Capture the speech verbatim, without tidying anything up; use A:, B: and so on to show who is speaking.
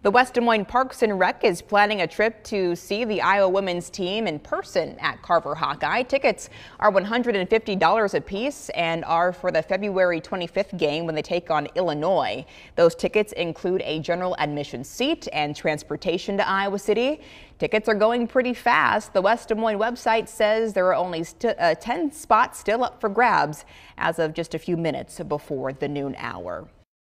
A: The West Des Moines Parks and Rec is planning a trip to see the Iowa women's team in person at Carver Hawkeye. Tickets are one hundred fifty dollars a piece and are for the February twenty-fifth game when they take on Illinois. Those tickets include a general admission seat and transportation to Iowa City. Tickets are going pretty fast. The West Des Moines website says there are only uh, ten spots still up for grabs as of just a few minutes before the noon hour.